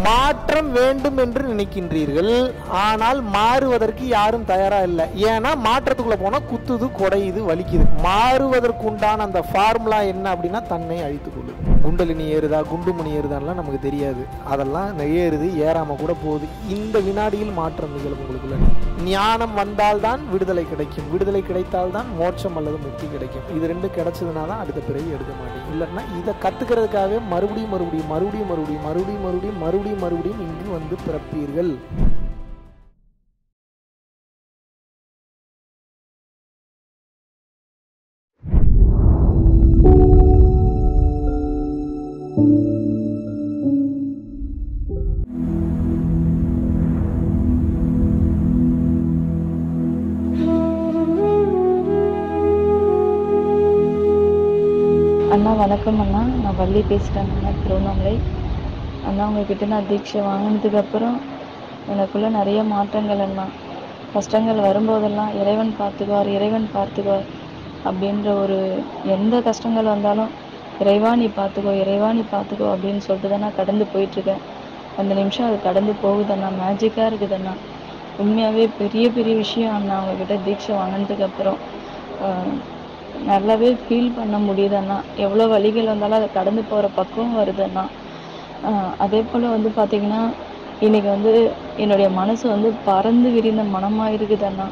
மாற்றம் வேண்டும் என்று நினைக்கின்றீர்கள், ஆனால் மாறுவதற்கு யாரும் தயாரா இல்லை. ஏன்னா மாற்றத்துக்குள்ள போனா குத்துது, கொடையுது, வலிக்குது. மாறுவதற்கு உண்டான அந்த ஃபார்முலா என்ன அப்படின்னா தன்னை அழித்துக் கொள்ளுது. குண்டலினி ஏறுதா குண்டுமணி ஏறுதான்லாம் நமக்கு தெரியாது. அதெல்லாம் ஏறுது, ஏறாம கூட போகுது. இந்த வினாடியில் மாற்றம் நிகழும் உங்களுக்குள்ள. ஞானம் வந்தால்தான் விடுதலை கிடைக்கும், விடுதலை கிடைத்தால்தான் மோட்சம் அல்லது முக்தி கிடைக்கும். இது ரெண்டு கிடைச்சதுனா தான் அடுத்த பிறகு எடுக்க மாட்டேன். இல்லைன்னா இதை கத்துக்கிறதுக்காகவே மறுபடியும் மறுபடியும் மறுபடியும் மறுபடியும் மறுபடியும் மறுபடியும் மறுபடியும் மறுபடியும் இங்கு வந்து பிறப்பீர்கள். அண்ணா வணக்கம் அண்ணா, நான் வள்ளி பேசுகிறேன் அண்ணா, திருவண்ணாமலை. அண்ணா உங்ககிட்ட நான் தீட்சை வாங்கினதுக்கப்புறம் எனக்குள்ளே நிறைய மாற்றங்கள் அண்ணா. கஷ்டங்கள் வரும்போதெல்லாம் இறைவன் பார்த்துக்குவார், இறைவன் பார்த்துக்குவார் அப்படின்ற ஒரு எந்த கஷ்டங்கள் வந்தாலும் இறைவா நீ பார்த்துக்கோ, இறைவா நீ பார்த்துக்கோ அப்படின்னு சொல்லிட்டு தான் நான் கடந்து போயிட்டுருக்கேன். அந்த நிமிஷம் அது கடந்து போகுதண்ணா, மேஜிக்காக இருக்குதுண்ணா. உண்மையாகவே பெரிய பெரிய விஷயம் அண்ணா. அவங்கக்கிட்ட தீட்சை வாங்கினதுக்கப்புறம் நல்லாவே ஃபீல் பண்ண முடியுதுண்ணா. எவ்வளோ வலிகள் வந்தாலும் அதை கடந்து போகிற பக்குவம் வருதுண்ணா. அதே போல் வந்து பார்த்திங்கன்னா இன்றைக்கி வந்து என்னுடைய மனசு வந்து பறந்து விரிந்த மனமாக இருக்குதுண்ணா.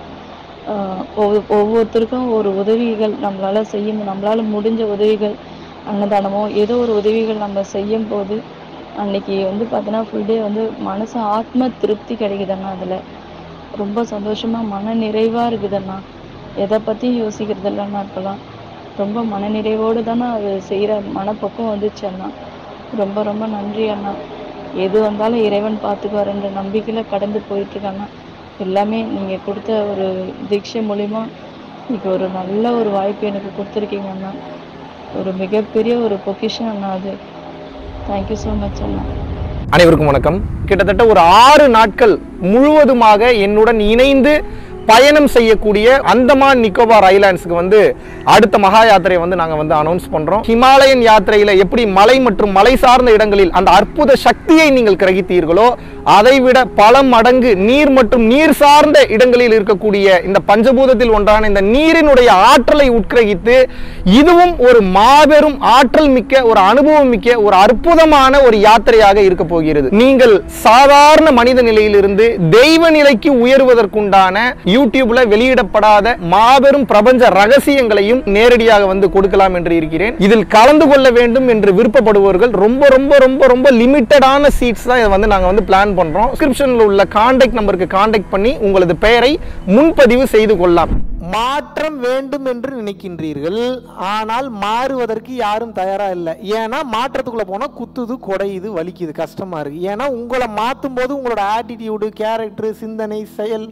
ஒவ்வொருத்தருக்கும் ஒரு உதவிகள் நம்மளால் நம்மளால் முடிஞ்ச உதவிகள், அன்னதானமோ ஏதோ ஒரு உதவிகள் நம்ம செய்யும் போது அன்னைக்கு வந்து பார்த்தீங்கன்னா ஃபுல் டே வந்து மனசு ஆத்ம திருப்தி கிடைக்குதுண்ணா. அதில் ரொம்ப சந்தோஷமாக மன நிறைவாக இருக்குதுண்ணா. எதை பற்றியும் யோசிக்கிறது இல்லைண்ணா. இப்போலாம் ரொம்ப மனநிறைவோடு தானே அது செய்கிற மனப்பக்குவம் வந்துச்சு அண்ணா. ரொம்ப ரொம்ப நன்றி அண்ணா. எது வந்தாலும் இறைவன் பார்த்துக்குவாருன்ற நம்பிக்கையில் கடந்து போயிட்டுருக்காண்ணா. எல்லாமே நீங்கள் கொடுத்த ஒரு தீட்சை மூலிமா இன்னைக்கு ஒரு நல்ல ஒரு வாய்ப்பு எனக்கு கொடுத்துருக்கீங்க அண்ணா. ஒரு மிகப்பெரிய ஒரு பொக்கிஷன் அண்ணா அது. தேங்க்யூ ஸோ மச் அண்ணா. அனைவருக்கும் வணக்கம். கிட்டத்தட்ட ஒரு 6 நாட்கள் முழுவதுமாக என்னுடன் இணைந்து பயணம் செய்யக்கூடிய அந்தமான் நிக்கோபார் ஐலாண்ட்ஸ்க்கு வந்து அடுத்த மகா யாத்திரையை வந்து நாங்கள் வந்து அனௌன்ஸ் பண்றோம். ஹிமாலயன் யாத்திரையில எப்படி மலை மற்றும் மலை சார்ந்த இடங்களில் அந்த அற்புத சக்தியை நீங்கள் கிரகித்தீர்களோ அதைவிட பல மடங்கு நீர் மற்றும் நீர் சார்ந்த இடங்களில் இருக்கக்கூடிய இந்த பஞ்சபூதத்தில் ஒன்றான இந்த நீரினுடைய ஆற்றலை உட்கிரகித்து இதுவும் ஒரு மாபெரும் ஆற்றல் மிக்க ஒரு அனுபவம் மிக்க ஒரு அற்புதமான ஒரு யாத்திரையாக இருக்க போகிறது. நீங்கள் சாதாரண மனித நிலையிலிருந்து தெய்வ நிலைக்கு உயர்வதற்குண்டான யூடியூப்ல வெளியிடப்படாத மாபெரும் பிரபஞ்ச ரகசியங்களையும் நேரடியாக வந்து கொடுக்கலாம் என்று இருக்கிறேன். இதில் கலந்து கொள்ள வேண்டும் என்று விருப்பப்படுபவர்கள் ரொம்ப ரொம்ப ரொம்ப ரொம்ப லிமிட்டடான சீட்ஸ் தான் இதை வந்து நாங்க வந்து பிளான் பண்றோம். டிஸ்கிரிப்ஷன்ல உள்ள கான்டாக்ட் நம்பருக்கு கான்டாக்ட் பண்ணி உங்களது பெயரை முன்பதிவு செய்து கொள்ளலாம். மாற்றம் வேண்டும் என்று நினைக்கின்றீர்கள், ஆனால் மாறுவதற்கு யாரும் தயாரா இல்லை. ஏன்னா மாற்றத்துக்குள்ள போனா குத்துது, கொடையுது, வலிக்குது, கஷ்டமா இருக்கு. ஏன்னா உங்களை மாற்றும் போது உங்களோட ஆட்டிடியூடு, கேரக்டர், சிந்தனை, செயல்,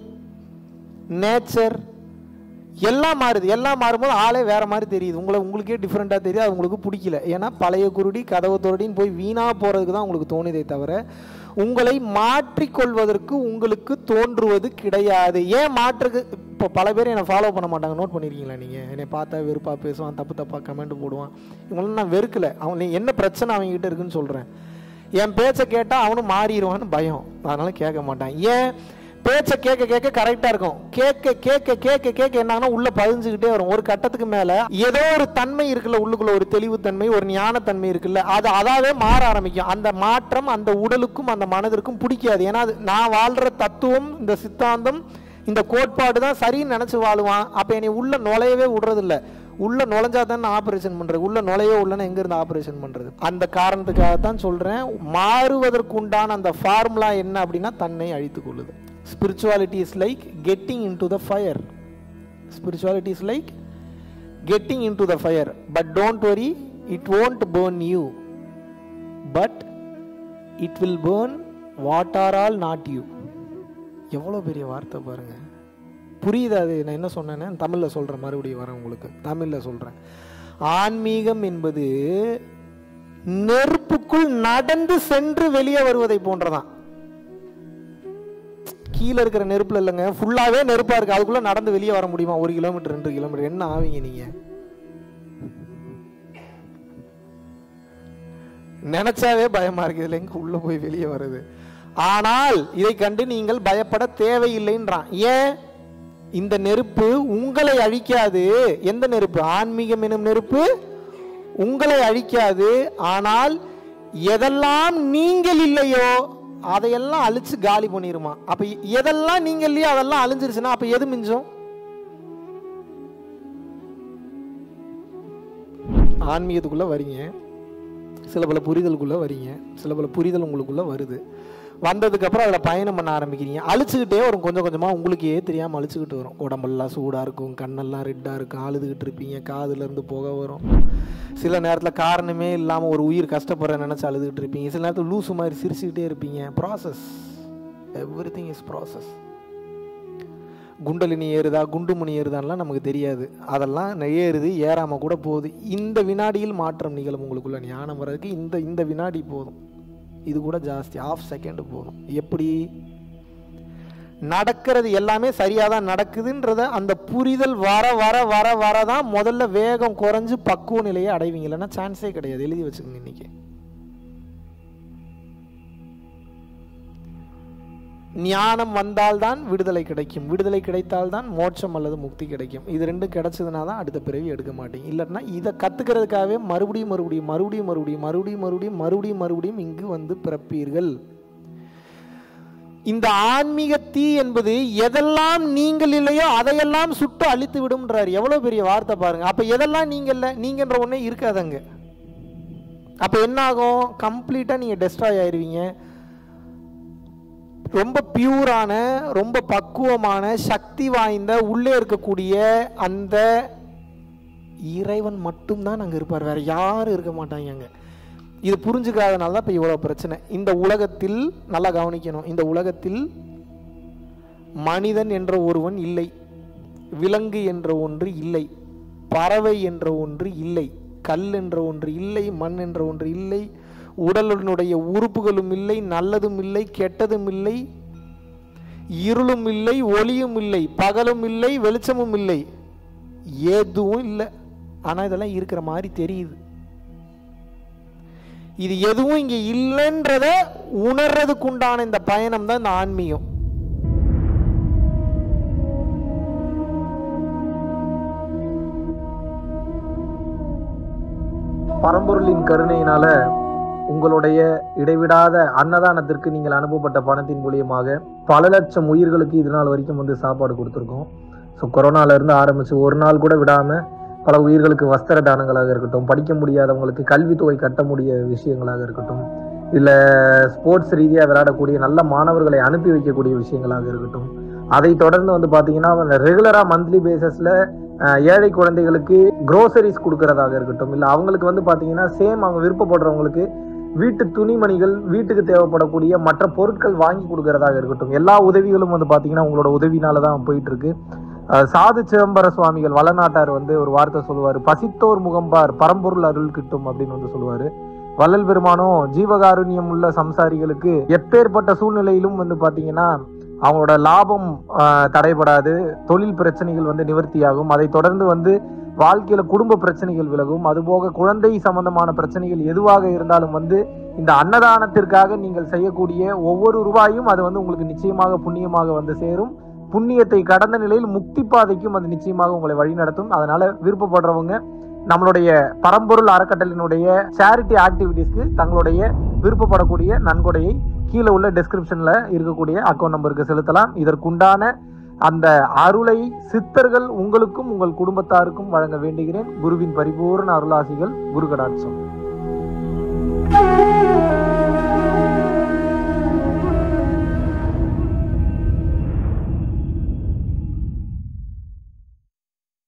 நேச்சர் எல்லாம் மாறுது. எல்லாம் மாறும்போது ஆளே வேற மாதிரி தெரியுது. உங்களுக்கே டிஃப்ரெண்டாக தெரியுது. அது உங்களுக்கு பிடிக்கல. ஏன்னா பழைய குருடி கதவு தோரடின்னு போய் வீணாக போகிறதுக்கு தான் உங்களுக்கு தோணுதே தவிர உங்களை மாற்றிக்கொள்வதற்கு உங்களுக்கு தோன்றுவது கிடையாது. ஏன் மாற்றுக்கு இப்போ பல பேர் என்னை ஃபாலோ பண்ண மாட்டாங்க. நோட் பண்ணியிருக்கீங்களா நீங்கள்? என்னை பார்த்தா வெறுப்பாக பேசுவான், தப்பாக கமெண்ட் போடுவான். இவங்களாம் நான் வெறுக்கலை. அவன் என்ன பிரச்சனை அவங்ககிட்ட இருக்குன்னு சொல்கிறேன். என் பேச்சை கேட்டால் அவனும் மாறிடுவான்னு பயம், அதனால கேட்க மாட்டான். ஏன் பேச்சை கேட்க கேட்க கரெக்டாக இருக்கும். கேட்க கேட்க கேட்க கேட்க என்னாங்கன்னா உள்ள பதிஞ்சுக்கிட்டே வரும். ஒரு கட்டத்துக்கு மேலே ஏதோ ஒரு தன்மை இருக்குல்ல, உள்ளுக்குள்ள ஒரு தெளிவுத்தன்மை, ஒரு ஞானத்தன்மை இருக்குல்ல, அது அதாவே மாற ஆரம்பிக்கும். அந்த மாற்றம் அந்த உடலுக்கும் அந்த மனதிற்கும் பிடிக்காது. ஏன்னா அது நான் வாழ்கிற தத்துவம், இந்த சித்தாந்தம், இந்த கோட்பாடு தான் சரின்னு நினச்சி வாழுவான். அப்போ என்னை உள்ள நுழையவே விடுறதில்ல. உள்ள நுழைஞ்சா தான் ஆப்ரேஷன் பண்றது. உள்ள நுழைய உள்ளன எங்க இருந்து ஆப்ரேஷன் பண்றது? அந்த காரணத்துக்காகத்தான் சொல்றேன். மாறுவதற்கு உண்டான அந்த ஃபார்முலா என்ன அப்படின்னா தன்னை அழித்துக் கொள்ளுது. Spirituality is like getting into the fire. Spirituality is like getting into the fire. But don't worry, it won't burn you. But it will burn what are all not you. எவ்வளோ பெரிய வார்த்தை பாருங்க. புரியுதா? அது நான் என்ன சொன்னேன்னு தமிழில் சொல்கிறேன். மறுபடியும் வரேன் உங்களுக்கு. தமிழில் சொல்கிறேன். ஆன்மீகம் என்பது நெருப்புக்குள் நடந்து சென்று வெளியே வருவதை போன்றதான். கீழே இருக்கிற நெருப்புல இல்லைங்க, ஃபுல்லாவே நெருப்பா இருக்கு. அதுக்குள்ள நடந்து வெளியே வர முடியுமா? 1 கிலோமீட்டர் 2 கிலோமீட்டர் என்ன ஆவீங்க நீங்க? நினைச்சாவே பயமா இருக்கு, இதுல எங்க உள்ள போய் வெளியே வருது. ஆனால் இதை கண்டு நீங்கள் பயப்பட தேவையில்லைன்றான். ஏன்? இந்த நெருப்பு உங்களை அழிக்காது. எந்த நெருப்பு? ஆன்மீகம் எனும் நெருப்பு உங்களை அழிக்காது. ஆனால் எதெல்லாம் நீங்கள் இல்லையோ அதையெல்லாம் அழிச்சு காலி பண்ணிருமா. அப்ப எதெல்லாம் நீங்க இல்லையோ அதெல்லாம் அழிஞ்சிருச்சுன்னா அப்ப எது மிஞ்சும்? ஆன்மீகத்துக்குள்ள வரீங்க, சில பல புரிதலுக்குள்ள வரீங்க, சில பல புரிதல் உங்களுக்குள்ள வருது. வந்ததுக்கு அப்புறம் அதில் பயணம் பண்ண ஆரம்பிக்கிறீங்க. அழிச்சுக்கிட்டே வரும், கொஞ்சம் கொஞ்சமாக உங்களுக்கே தெரியாமல் அழிச்சுக்கிட்டு வரும். உடம்பெல்லாம் சூடாக இருக்கும், கண்ணெல்லாம் ரெட்டாக இருக்கும், அழுதுகிட்டு இருப்பீங்க, காதுலேருந்து புகை வரும். சில நேரத்தில் காரணமே இல்லாமல் ஒரு உயிர் கஷ்டப்படுற நினச்சி அழுதுகிட்டு இருப்பீங்க. சில நேரத்தில் லூசு மாதிரி சிரிச்சுக்கிட்டே இருப்பீங்க. Process, everything is process. குண்டலினி ஏறுதா குண்டுமணி ஏறுதான்லாம் நமக்கு தெரியாது. அதெல்லாம் ஏறுது, ஏறாமல் கூட போகுது. இந்த வினாடியில் மாற்றம் நிகழும். உங்களுக்குள்ள ஞானம் வர்றதுக்கு இந்த வினாடி போதும். இது கூட ஜாஸ்தி, ½ செகண்ட் போதும். எப்படி நடக்கிறது எல்லாமே சரியாக தான் நடக்குதுன்றத அந்த புரிதல் வர வர வர வரதான் முதல்ல வேகம் குறைஞ்சு பக்குவ நிலையை அடைவீங்க. இல்லைன்னா சான்ஸே கிடையாது. எழுதி வச்சுக்கோங்க. இன்னைக்கு ஞானம் வந்தால்தான் விடுதலை கிடைக்கும், விடுதலை கிடைத்தால்தான் மோட்சம் அல்லது முக்தி கிடைக்கும். இது ரெண்டும் கிடைச்சதுனா தான் அடுத்த பிறவி எடுக்க மாட்டீங்க. இல்லைன்னா இதை கற்றுக்கிறதுக்காகவே மறுபடியும் மறுபடியும் மறுபடியும் மறுபடியும் மறுபடியும் மறுபடியும் மறுபடியும் மறுபடியும் இங்கு வந்து பிறப்பீர்கள். இந்த ஆன்மீக தீ என்பது எதெல்லாம் நீங்கள் இல்லையோ அதையெல்லாம் சுட்டு அழித்து விடும்ன்றார். எவ்வளவு பெரிய வார்த்தை பாருங்க. அப்ப எதெல்லாம் நீங்க இல்லை, நீங்கன்ற ஒன்னே இருக்காதங்க. அப்ப என்ன ஆகும்? கம்ப்ளீட்டா நீங்க டெஸ்ட்ராய் ஆயிருவீங்க. ரொம்ப பியூரான, ரொம்ப பக்குவமான, சக்தி வாய்ந்த, உள்ளே இருக்கக்கூடிய அந்த இறைவன் மட்டும்தான் அங்கே இருப்பார். வேற யாரும் இருக்க மாட்டாங்க அங்கே. இது புரிஞ்சுக்காதனால தான் இப்போ இவ்வளோ பிரச்சனை. இந்த உலகத்தில் நல்லா கவனிக்கணும், இந்த உலகத்தில் மனிதன் என்ற ஒருவன் இல்லை, விலங்கு என்ற ஒன்று இல்லை, பறவை என்ற ஒன்று இல்லை, கல் என்ற ஒன்று இல்லை, மண் என்ற ஒன்று இல்லை, உடலினுடைய உறுப்புகளும் இல்லை, நல்லதும் இல்லை, கெட்டதும் இல்லை, இருளும் இல்லை, ஒளியும் இல்லை, பகலும் இல்லை, வெளிச்சமும் இல்லை, எதுவும் இல்லை. ஆனால் இதெல்லாம் இருக்கிற மாதிரி தெரியுது. இது எதுவும் இங்கே இல்லைன்றத உணர்றதுக்குண்டான இந்த பயணம் தான் இந்த ஆன்மீகம். பரம்பொருளின் கருணையினால உங்களுடைய இடைவிடாத அன்னதானத்திற்கு நீங்கள் அனுப்பப்பட்ட பணத்தின் மூலியமாக பல லட்சம் உயிர்களுக்கு இது நாள் வரைக்கும் வந்து சாப்பாடு கொடுத்துருக்கோம். ஸோ கொரோனாலேருந்து ஆரம்பித்து ஒரு நாள் கூட விடாமல் பல உயிர்களுக்கு வஸ்திர தானங்களாக இருக்கட்டும், படிக்க முடியாதவங்களுக்கு கல்வித்தொகை கட்ட முடிய விஷயங்களாக இருக்கட்டும், இல்லை ஸ்போர்ட்ஸ் ரீதியாக விளையாடக்கூடிய நல்ல மாணவர்களை அனுப்பி வைக்கக்கூடிய விஷயங்களாக இருக்கட்டும், அதை தொடர்ந்து வந்து பார்த்தீங்கன்னா ரெகுலராக மந்த்லி பேசிஸில் ஏழை குழந்தைகளுக்கு க்ரோசரிஸ் கொடுக்கறதாக இருக்கட்டும், இல்லை அவங்களுக்கு வந்து பார்த்தீங்கன்னா சேம் அவங்க விருப்பப்படுறவங்களுக்கு வீட்டு துணிமணிகள், வீட்டுக்கு தேவைப்படக்கூடிய மற்ற பொருட்கள் வாங்கி கொடுக்கறதாக இருக்கட்டும், எல்லா உதவிகளும் வந்து பார்த்தீங்கன்னா உங்களோட உதவினால தான் போயிட்டு இருக்கு. சாது சிதம்பர சுவாமிகள் வளநாட்டார் வந்து ஒரு வார்த்தை சொல்லுவார், பசித்தோர் முகம்பார் பரம்பொருள் அருள் கிட்டும் அப்படின்னு வந்து சொல்லுவார். வள்ளல் பெருமானும் ஜீவகாருண்யம் உள்ள சம்சாரிகளுக்கு எப்பேற்பட்ட சூழ்நிலையிலும் வந்து பார்த்தீங்கன்னா அவங்களோட லாபம் தடைபடாது, தொழில் பிரச்சனைகள் வந்து நிவர்த்தியாகும், அதை தொடர்ந்து வந்து வாழ்க்கையில குடும்ப பிரச்சனைகள் விலகும், அதுபோக குழந்தை சம்பந்தமான பிரச்சனைகள் எதுவாக இருந்தாலும் வந்து இந்த அன்னதானத்திற்காக நீங்கள் செய்யக்கூடிய ஒவ்வொரு ரூபாயும் அது வந்து உங்களுக்கு நிச்சயமாக புண்ணியமாக வந்து சேரும். புண்ணியத்தை கடந்த நிலையில் முக்தி பாதைக்கும் அது நிச்சயமாக உங்களை வழிநடத்தும். அதனால விருப்பப்படுறவங்க நம்மளுடைய பரம்பொருள் அறக்கட்டளையினுடைய சேரிட்டி ஆக்டிவிட்டீஸ்க்கு தங்களுடைய விருப்பப்படக்கூடிய நன்கொடையை கீழே உள்ள டெஸ்கிரிப்ஷன்ல இருக்கக்கூடிய அக்கௌண்ட் நம்பருக்கு செலுத்தலாம். இதற்குண்டான அந்த அருளை சித்தர்கள் உங்களுக்கும் உங்கள் குடும்பத்தாருக்கும் வழங்க வேண்டுகிறேன். குருவின் பரிபூர்ண அருளாசிகள். குரு கடாட்சம்.